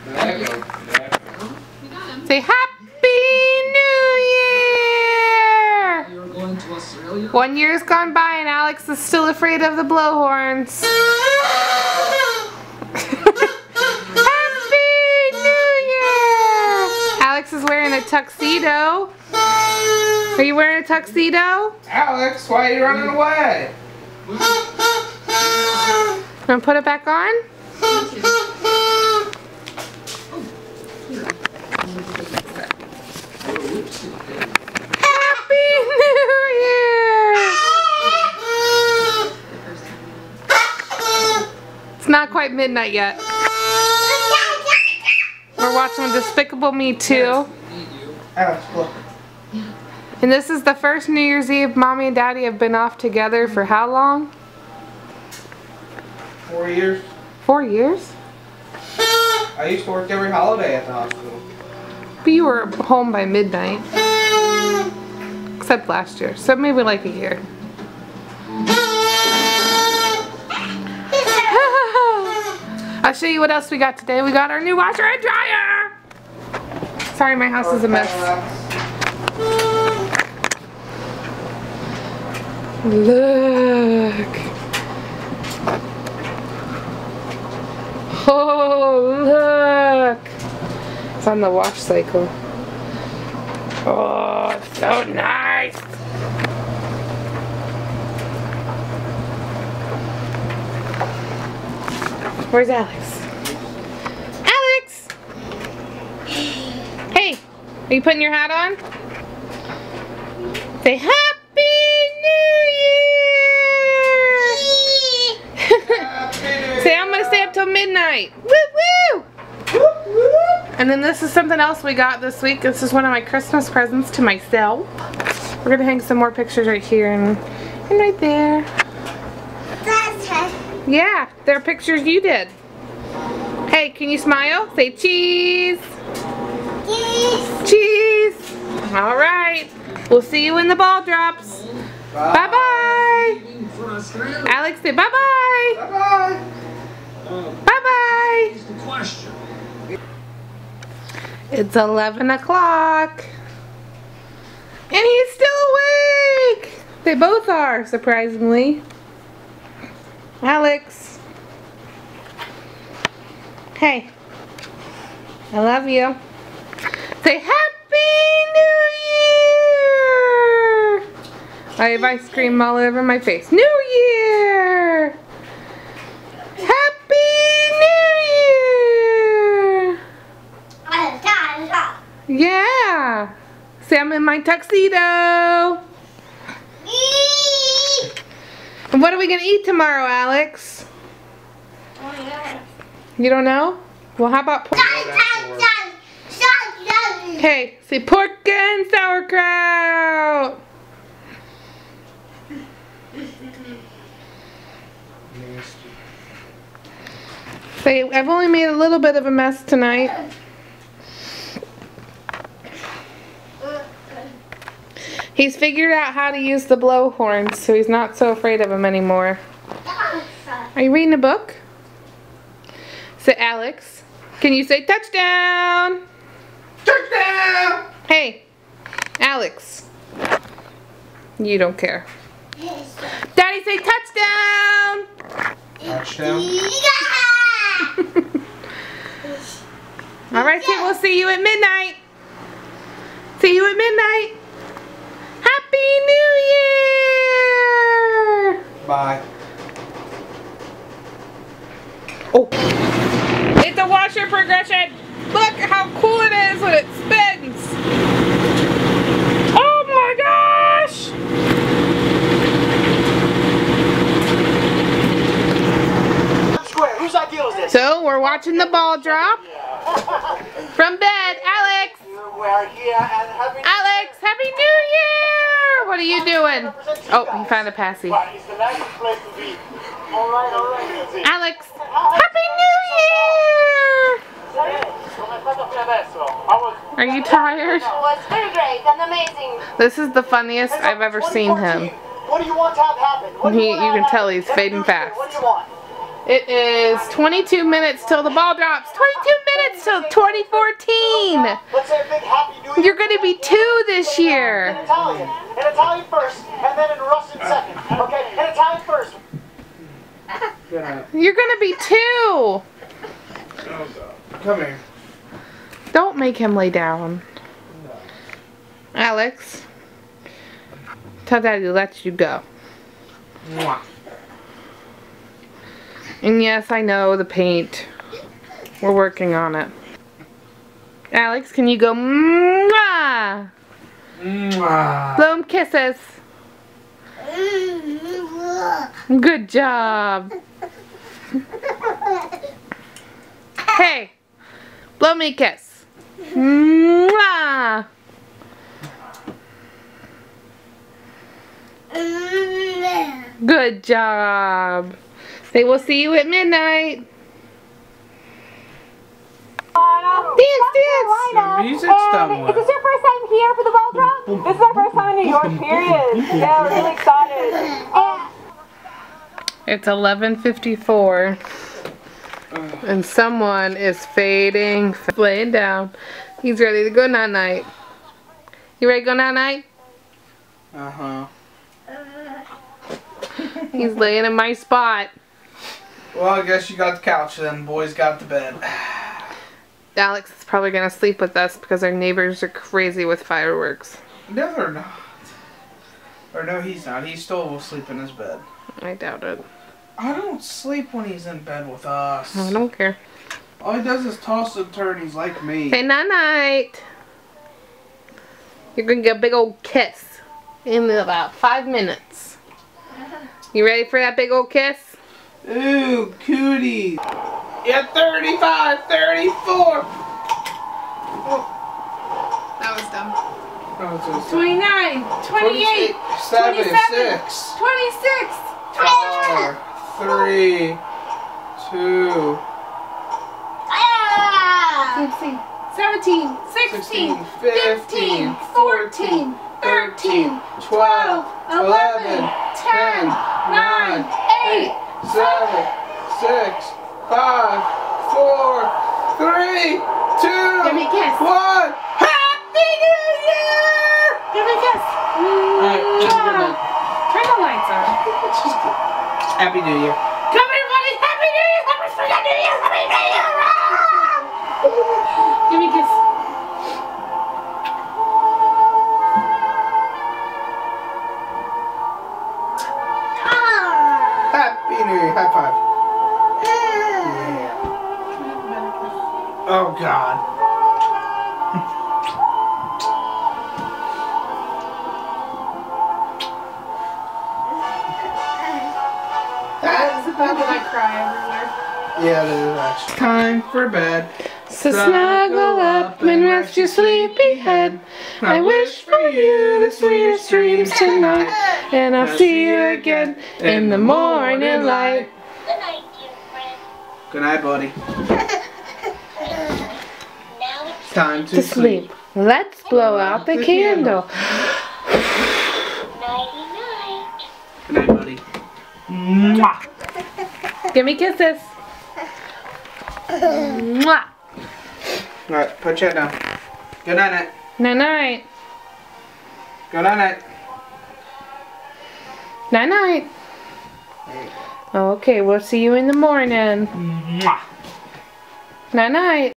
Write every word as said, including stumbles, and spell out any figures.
Say Happy New Year! You're going to Australia? One year's gone by and Alex is still afraid of the blowhorns. Happy New Year! Alex is wearing a tuxedo. Are you wearing a tuxedo? Alex, why are you running away? Wanna put it back on? Happy New Year! It's not quite midnight yet. We're watching Despicable Me two. Alex, look. And this is the first New Year's Eve Mommy and Daddy have been off together for how long? Four years. Four years? I used to work every holiday at the hospital. But you were home by midnight. Except last year. So maybe like a year. I'll show you what else we got today. We got our new washer and dryer. Sorry, my house is a mess. Look. Oh, look. It's on the wash cycle. Oh, it's so nice. Where's Alex? Alex! Hey, are you putting your hat on? Say Happy New Year! Say I'm gonna stay up till midnight. Woo woo! And then this is something else we got this week. This is one of my Christmas presents to myself. We're gonna hang some more pictures right here and, and right there. That's it. Yeah, they're pictures you did. Hey, can you smile? Say cheese. Cheese. Cheese. All right. We'll see you when the ball drops. Bye bye. For Australia? Alex, say bye bye. Bye bye. Bye bye. Here's the question. It's eleven o'clock. And he's still awake. They both are, surprisingly. Alex. Hey. I love you. Say Happy New Year. I have ice cream all over my face. New Year. Happy New Year. Yeah. Say I'm in my tuxedo. And what are we going to eat tomorrow, Alex? You don't know? Well, how about pork? Hey, say pork and sauerkraut. Say, I've only made a little bit of a mess tonight. He's figured out how to use the blowhorns, so he's not so afraid of them anymore. Are you reading a book? Say, Alex, can you say touchdown? Touchdown! Hey, Alex. You don't care. Daddy, say touchdown! Touchdown. Alright, so we'll see you at midnight. See you at midnight. Happy New Year! Bye. Oh, it's a washer progression. Look how cool it is when it spins. Oh my gosh! Whose idea was this? So we're watching the ball drop from bed. Alex! We're here and having Alex, Happy New Year! What are you doing? Oh, he found a passy. It's the nicest place to be. Alright, alright. Alex, Happy New Year! Are you tired? It was very great and amazing. This is the funniest I've ever seen him. What do you want to have happen? What do He, you you want to can have tell happen? he's Every fading New Year, fast. What do you want? It is twenty-two minutes till the ball drops. twenty-two minutes till twenty fourteen. Let's say a big happy new year. You're gonna be two this In year. Italian. In Italian first, and then in Russian second. Okay? In Italian first. Yeah. You're gonna be two. Oh, God. Come here. Don't make him lay down. Alex, tell Daddy to let you go. Mwah. And yes, I know the paint. We're working on it. Alex, can you go mwah? Mwah. Blow him kisses. Good job. Hey, blow me a kiss. Mwah. Good job. They will see you at midnight. Dance, dance. The music's done with. Is this your first time here for the ball drop? This is our first time in New York, period. Yeah, we're really excited. Uh, It's eleven fifty-four. And someone is fading, laying down. He's ready to go night-night. You ready to go night-night? Uh-huh. He's laying in my spot. Well, I guess you got the couch then. Boys got the bed. Alex is probably going to sleep with us because our neighbors are crazy with fireworks. No, they're not. Or no, he's not. He still will sleep in his bed. I doubt it. I don't sleep when he's in bed with us. I don't care. All he does is toss and turn. He's like me. Say night-night. You're going to get a big old kiss in about five minutes. You ready for that big old kiss? Ooh, cootie. Yeah, thirty-five, thirty-four. That was dumb. Oh, it's just twenty-nine, twenty-eight, seven, twenty-seven, six, twenty-six, four, three, two, seventeen, sixteen, fifteen, fourteen, thirteen, twelve, eleven, ten, nine, eight, seven, six, five, four, three, two, Give me a kiss. one. Happy New Year! Give me a kiss. Alright, just good night. Turn the lights on. Happy New Year. Come everybody, Happy New Year! Happy freaking New Year! Happy New Year! Ah! Give me a kiss. Happy New Year. High five. Oh, God. It's about that I cry every year. Yeah, it is actually. Time for bed. So snuggle up and rest your sleepy head. I wish for you the sweetest dreams tonight. And I'll see you again in the morning light. Good night, dear friend. Good night, buddy. Now it's Time to, To sleep. Let's blow out the candle. nighty night. Good night, buddy. Mwah. Give me kisses. Mwah. Alright, put your head down. Good night, night. Night night. Good night, night. Night night. Okay, we'll see you in the morning. Mwah. Night night.